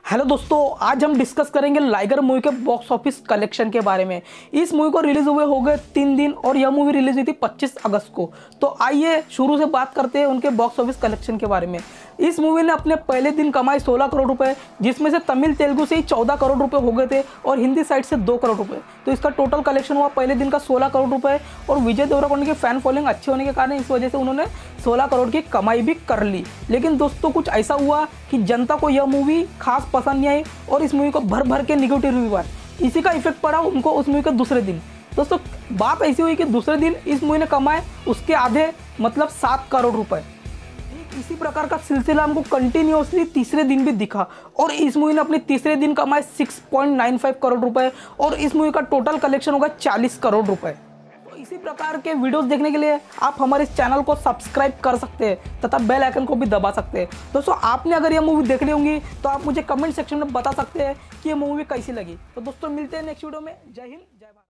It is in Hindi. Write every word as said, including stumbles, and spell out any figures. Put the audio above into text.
हेलो दोस्तों, आज हम डिस्कस करेंगे लाइगर मूवी के बॉक्स ऑफिस कलेक्शन के बारे में। इस मूवी को रिलीज हुए हो गए तीन दिन और यह मूवी रिलीज हुई थी पच्चीस अगस्त को। तो आइए शुरू से बात करते हैं उनके बॉक्स ऑफिस कलेक्शन के बारे में। इस मूवी ने अपने पहले दिन कमाए सोलह करोड़ रुपए, जिसमें से तमिल तेलुगु से ही चौदह करोड़ रुपए हो गए थे और हिंदी साइड से दो करोड़ रुपए। तो इसका टोटल कलेक्शन हुआ पहले दिन का सोलह करोड़ रुपए। और विजय देवरकोंडा की फैन फॉलोइंग अच्छी होने के कारण इस वजह से उन्होंने सोलह करोड़ की कमाई भी कर ली। लेकिन दोस्तों कुछ ऐसा हुआ कि जनता को यह मूवी खास पसंद नहीं आई और इस मूवी को भर भर के नेगेटिव रिव्यू आए। इसी का इफेक्ट पड़ा उनको उस मूवी के दूसरे दिन। दोस्तों बात ऐसी हुई कि दूसरे दिन इस मूवी ने कमाए उसके आधे, मतलब सात करोड़ रुपए। इसी प्रकार का सिलसिला हमको कंटिन्यूअसली तीसरे दिन भी दिखा और इस मूवी ने अपने तीसरे दिन कमाए छह पॉइंट नौ पाँच करोड़ रुपए और इस मूवी का टोटल कलेक्शन होगा चालीस करोड़ रुपए। तो इसी प्रकार के वीडियोस देखने के लिए आप हमारे इस चैनल को सब्सक्राइब कर सकते हैं तथा बेल आइकन को भी दबा सकते हैं। दोस्तों आपने अगर यह मूवी देखनी होंगी तो आप मुझे कमेंट सेक्शन में बता सकते हैं कि ये मूवी कैसी लगी। तो दोस्तों मिलते हैं नेक्स्ट वीडियो में। जय हिंद, जय भारत।